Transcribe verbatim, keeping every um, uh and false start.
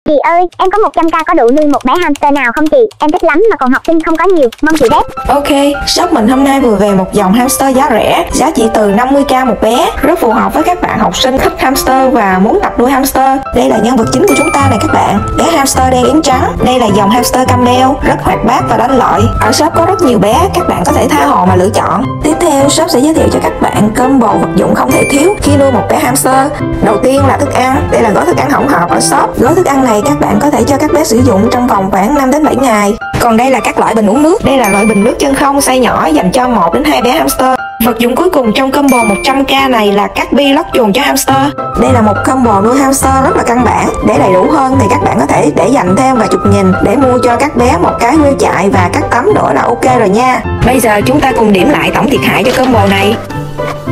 Chị ơi, em có một trăm k có đủ nuôi một bé hamster nào không chị? Em thích lắm mà còn học sinh không có nhiều, mong chị ghép. Ok, shop mình hôm nay vừa về một dòng hamster giá rẻ, giá chỉ từ năm mươi k một bé, rất phù hợp với các bạn học sinh thích hamster và muốn tập nuôi hamster. Đây là nhân vật chính của chúng ta này các bạn, bé hamster đen yếm trắng. Đây là dòng hamster cam đeo, rất hoạt bát và đánh lợi. Ở shop có rất nhiều bé, các bạn có thể tha hồ mà lựa chọn. Tiếp theo, shop sẽ giới thiệu cho các bạn combo vật dụng không thể thiếu khi nuôi một bé hamster. Đầu tiên là thức ăn, đây là gói thức ăn hỗn hợp ở shop. Gói thức ăn này các bạn có thể cho các bé sử dụng trong vòng khoảng năm đến bảy ngày. Còn đây là các loại bình uống nước, đây là loại bình nước chân không size nhỏ dành cho một đến hai bé hamster. Vật dụng cuối cùng trong combo một trăm k này là các bi lót chuồng cho hamster. Đây là một combo nuôi hamster rất là căn bản. Để đầy đủ hơn thì các bạn có thể để dành thêm vài chục nghìn để mua cho các bé một cái wheel chạy và các tắm nữa là ok rồi nha. Bây giờ chúng ta cùng điểm lại tổng thiệt hại cho combo này.